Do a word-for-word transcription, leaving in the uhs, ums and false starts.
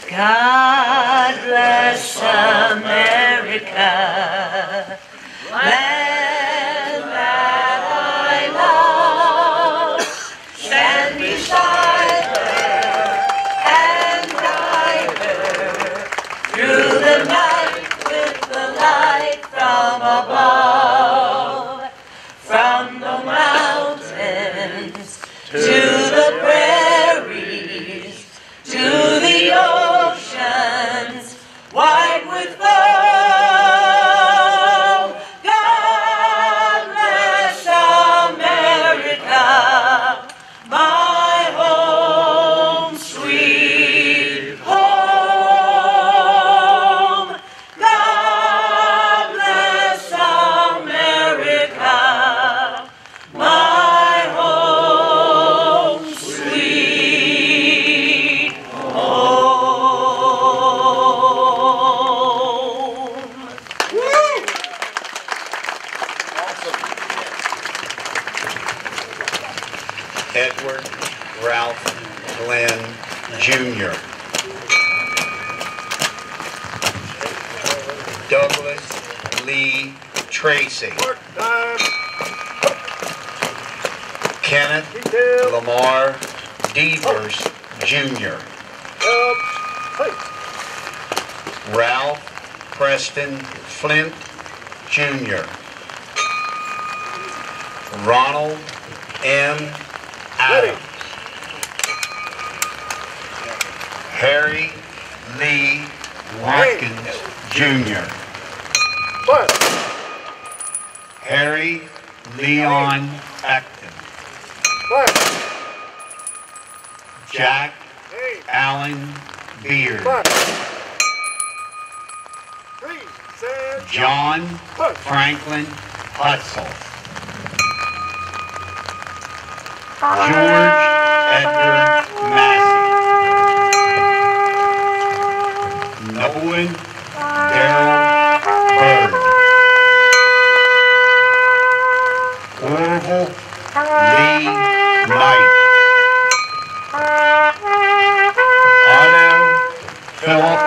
God bless America, land that I love. Stand beside her and guide her through the night with the light from above. From the mountains to the prairies, to the oceans wide with foam. God bless America, my home, sweet home. God bless America, my home, sweet home. Edward Ralph Glenn Junior Douglas Lee Tracy. Kenneth Lamar Devers Junior Ralph Preston Flint Junior Ronald M. Adams. Harry Lee Watkins Junior Harry Leon Acton. Jack Allen Beard. John Franklin Hutzel. George Edgar Massey. Nolan Darrell Bird. Orville Lee Knight. Otto Philip